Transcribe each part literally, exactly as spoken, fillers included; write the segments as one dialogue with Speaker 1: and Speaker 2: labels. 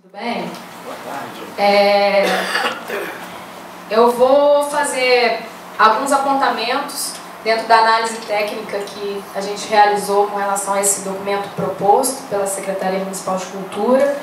Speaker 1: Tudo bem? Boa tarde. É, eu vou fazer alguns apontamentos dentro da análise técnica que a gente realizou com relação a esse documento proposto pela Secretaria Municipal de Cultura.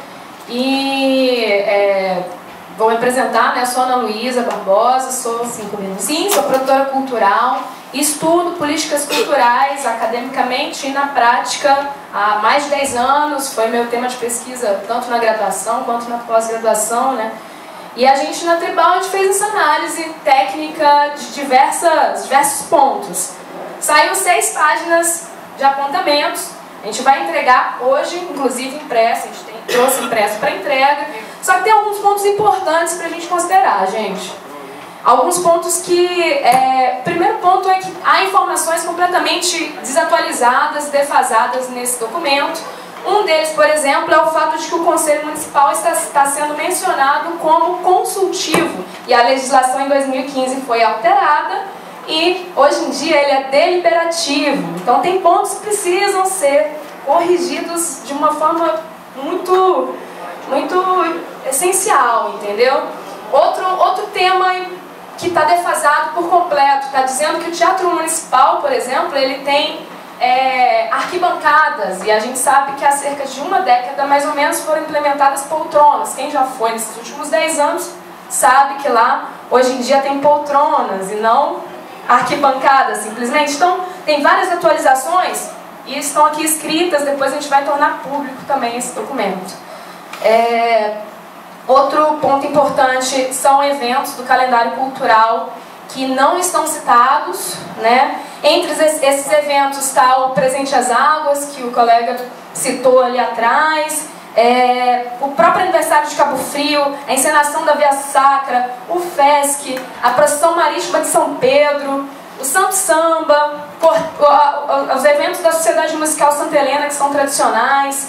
Speaker 1: E é, vou me apresentar, né? Sou Ana Luísa Barbosa, sou, cinco minutos, sim, sou produtora cultural, estudo políticas culturais academicamente e na prática há mais de dez anos, foi meu tema de pesquisa tanto na graduação quanto na pós-graduação, né? E a gente na Tribal a gente fez essa análise técnica de diversas, diversos pontos. Saiu seis páginas de apontamentos, a gente vai entregar hoje, inclusive impresso, a gente tem, trouxe impresso para entrega, só que tem alguns pontos importantes para a gente considerar, gente. Alguns pontos que... É, primeiro ponto é que há informações completamente desatualizadas, defasadas nesse documento. Um deles, por exemplo, é o fato de que o Conselho Municipal está, está sendo mencionado como consultivo. E a legislação em dois mil e quinze foi alterada e hoje em dia ele é deliberativo. Então tem pontos que precisam ser corrigidos de uma forma muito, muito essencial, entendeu? Outro, outro tema que está defasado por completo, está dizendo que o Teatro Municipal, por exemplo, ele tem é, arquibancadas, e a gente sabe que há cerca de uma década, mais ou menos, foram implementadas poltronas. Quem já foi nesses últimos dez anos sabe que lá, hoje em dia, tem poltronas e não arquibancadas, simplesmente. Então, tem várias atualizações e estão aqui escritas, depois a gente vai tornar público também esse documento. É... Outro ponto importante são eventos do calendário cultural que não estão citados, né? Entre esses eventos está o Presente às Águas, que o colega citou ali atrás, é, o próprio aniversário de Cabo Frio, a encenação da Via Sacra, o FESC, a Procissão Marítima de São Pedro, o Santo Samba, os eventos da Sociedade Musical Santa Helena, que são tradicionais,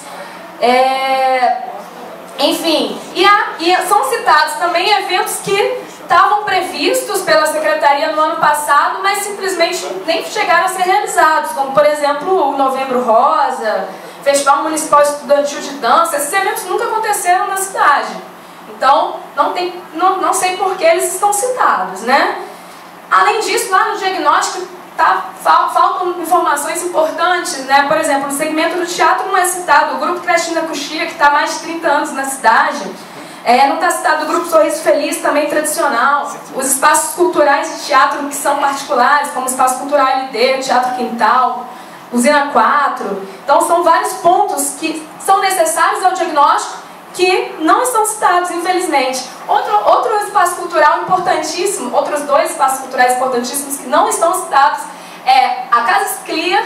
Speaker 1: é, enfim, e, a, e são citados também eventos que estavam previstos pela Secretaria no ano passado, mas simplesmente nem chegaram a ser realizados, como por exemplo o Novembro Rosa, Festival Municipal Estudantil de Dança. Esses eventos nunca aconteceram na cidade, então não, tem, não, não sei por que eles estão citados, né? Além disso, lá no diagnóstico tá, fal, faltam informações importantes, né? Por exemplo, no segmento do teatro não é citado o Grupo Cristina Coxia, que está há mais de trinta anos na cidade. É, não está citado o Grupo Sorriso Feliz, também tradicional. Os espaços culturais de teatro que são particulares, como o Espaço Cultural L D, Teatro Quintal, Usina quatro. Então são vários pontos que são necessários ao diagnóstico que não estão citados, infelizmente. Outro, outro espaço cultural importantíssimo, outros dois espaços culturais importantíssimos que não estão citados é a Casa Sclia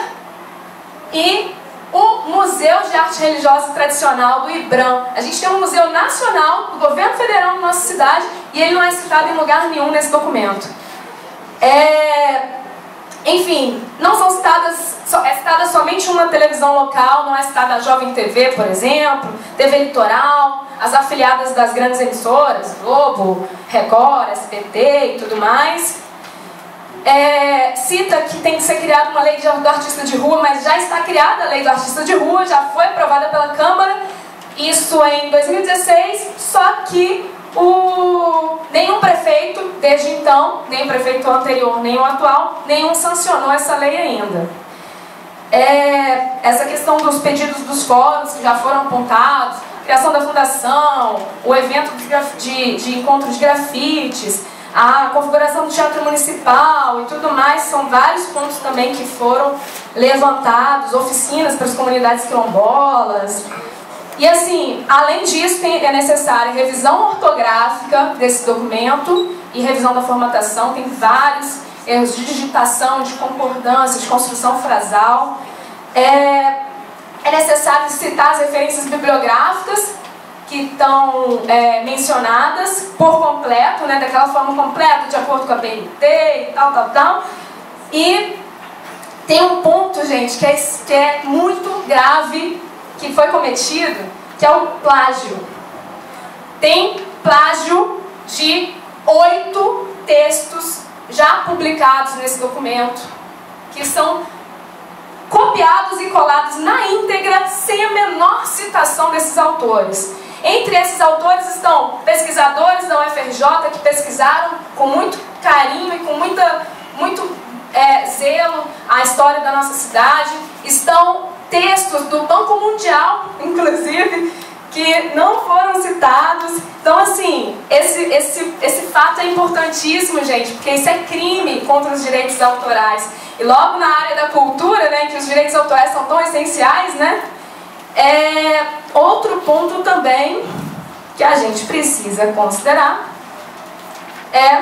Speaker 1: e o Museu de Arte Religiosa Tradicional do IBRAM. A gente tem um museu nacional do governo federal na nossa cidade e ele não é citado em lugar nenhum nesse documento. É... Enfim, não são citadas, é citada somente uma televisão local, não é citada a Jovem T V, por exemplo, T V Litoral, as afiliadas das grandes emissoras, Globo, Record, S B T e tudo mais. É, cita que tem que ser criada uma lei do artista de rua, mas já está criada a lei do artista de rua, já foi aprovada pela Câmara, isso em dois mil e dezesseis, só que o, nenhum prefeito, desde então, nem o prefeito anterior, nem o atual, nenhum sancionou essa lei ainda. É, essa questão dos pedidos dos fóruns que já foram apontados, criação da fundação, o evento de, de, de encontro de grafites, a configuração do teatro municipal e tudo mais, são vários pontos também que foram levantados, oficinas para as comunidades quilombolas. E assim, além disso, tem, é necessária revisão ortográfica desse documento e revisão da formatação. Tem vários erros de digitação, de concordância, de construção frasal. É, é necessário citar as referências bibliográficas que estão é, mencionadas por completo, né, daquela forma completa, de acordo com a B N T e tal, tal, tal. E tem um ponto, gente, que é, que é muito grave, que foi cometido, que é o plágio. Tem plágio de oito textos já publicados nesse documento, que são copiados e colados na íntegra, sem a menor citação desses autores. Entre esses autores estão pesquisadores da U F R J que pesquisaram com muito carinho e com muita, muito é, zelo a história da nossa cidade. Estão textos do Banco Mundial, inclusive, que não foram citados. Então, assim, esse, esse, esse fato é importantíssimo, gente, porque isso é crime contra os direitos autorais. E logo na área da cultura, né, que os direitos autorais são tão essenciais, né, é outro ponto também que a gente precisa considerar é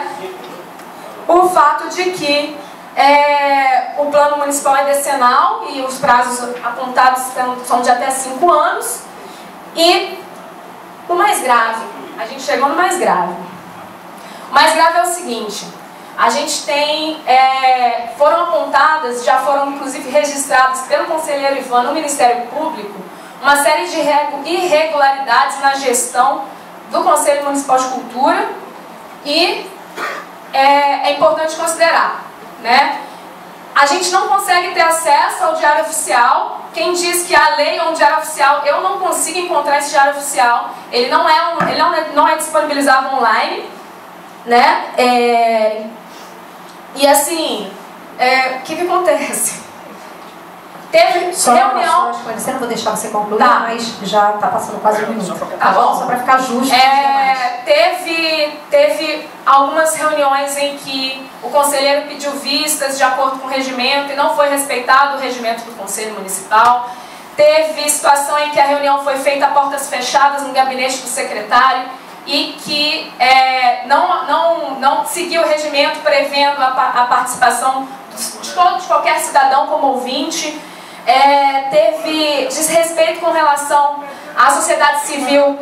Speaker 1: o fato de que é, o plano municipal é decenal e os prazos apontados são de até cinco anos. E o mais grave, a gente chegou no mais grave. O mais grave é o seguinte: a gente tem, é, foram apontadas, já foram inclusive registradas pelo conselheiro Ivan no Ministério Público, uma série de irregularidades na gestão do Conselho Municipal de Cultura e é, é importante considerar, né? A gente não consegue ter acesso ao diário oficial. Quem diz que a lei é um diário oficial, eu não consigo encontrar esse diário oficial. Ele não é, um, ele não é, não é disponibilizado online, né? É, e assim, é, o que que acontece? Teve
Speaker 2: só,
Speaker 1: reunião...
Speaker 2: Só esclarecer, não vou deixar você concluir,
Speaker 1: tá.
Speaker 2: Mas já está passando quase um minuto.
Speaker 1: Tá bom.
Speaker 2: Só para ficar justo.
Speaker 1: É, teve, teve algumas reuniões em que o conselheiro pediu vistas de acordo com o regimento e não foi respeitado o regimento do Conselho Municipal. Teve situação em que a reunião foi feita a portas fechadas no gabinete do secretário e que é, não, não, não seguiu o regimento prevendo a, a participação de, todo, de qualquer cidadão como ouvinte. É, teve desrespeito com relação à sociedade civil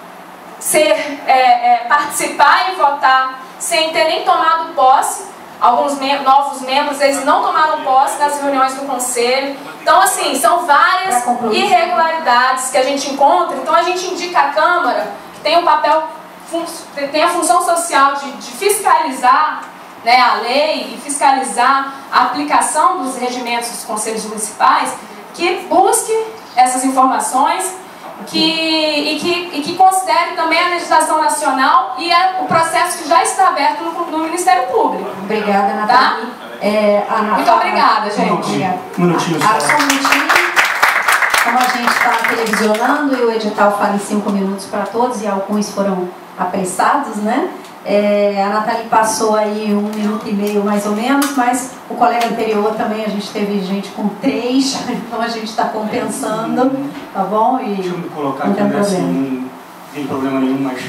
Speaker 1: ser, é, é, participar e votar sem ter nem tomado posse. Alguns mem novos membros, eles não tomaram posse nas reuniões do Conselho. Então, assim, são várias irregularidades que a gente encontra. Então, a gente indica à Câmara, que tem um papel, tem a função social de, de fiscalizar, né, a lei e fiscalizar a aplicação dos regimentos dos conselhos municipais, que busque essas informações que, e, que, e que considere também a legislação nacional e a, o processo que já está aberto no, no Ministério Público.
Speaker 2: Obrigada, Nathalie.
Speaker 1: Tá?
Speaker 2: É, a Natália...
Speaker 1: Muito obrigada, gente.
Speaker 2: Obrigada.
Speaker 3: Um minutinho só.
Speaker 2: Ah, só um minutinho. Como a gente está televisionando e o edital fala em cinco minutos para todos e alguns foram apressados, né? É, a Nathalie passou aí um minuto e meio mais ou menos, mas o colega anterior também a gente teve gente com três, então a gente está compensando, tá bom? E
Speaker 3: deixa eu colocar
Speaker 2: não
Speaker 3: aqui,
Speaker 2: tem
Speaker 3: né,
Speaker 2: problema.
Speaker 3: assim, não tem problema nenhum, mas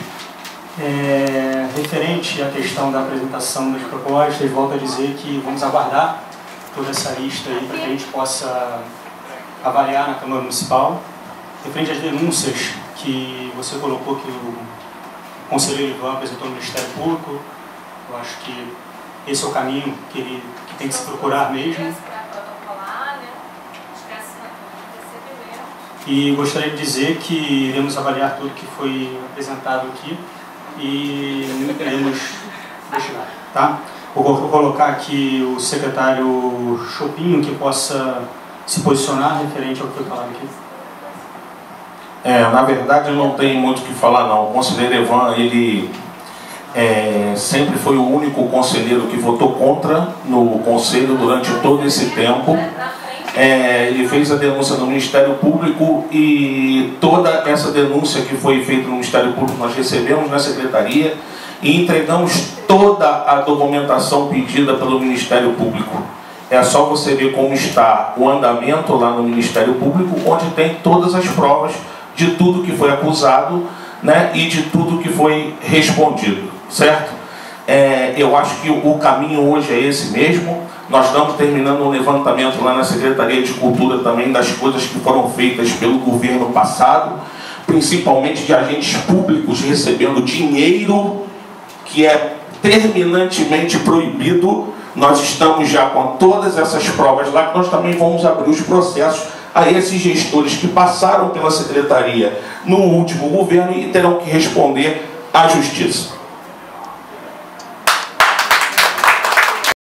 Speaker 3: é, referente à questão da apresentação das propostas, volto a dizer que vamos aguardar toda essa lista aí para que a gente possa avaliar na Câmara Municipal. Referente às denúncias que você colocou que o o conselheiro Ivan apresentou no Ministério Público, eu acho que esse é o caminho que, ele, que tem que se procurar mesmo. E gostaria de dizer que iremos avaliar tudo que foi apresentado aqui e iremos deixar, tá? Vou colocar aqui o secretário Chopinho que possa se posicionar referente ao que foi falado aqui.
Speaker 4: É, na verdade, não tem muito o que falar, não. O conselheiro Ivan, ele é, sempre foi o único conselheiro que votou contra no conselho durante todo esse tempo. É, ele fez a denúncia no Ministério Público e toda essa denúncia que foi feita no Ministério Público nós recebemos na Secretaria e entregamos toda a documentação pedida pelo Ministério Público. É só você ver como está o andamento lá no Ministério Público, onde tem todas as provas de tudo que foi acusado, né, e de tudo que foi respondido, certo? É, eu acho que o caminho hoje é esse mesmo. Nós estamos terminando um levantamento lá na Secretaria de Cultura também das coisas que foram feitas pelo governo passado, principalmente de agentes públicos recebendo dinheiro que é terminantemente proibido. Nós estamos já com todas essas provas lá, que nós também vamos abrir os processos a esses gestores que passaram pela Secretaria no último governo e terão que responder à Justiça.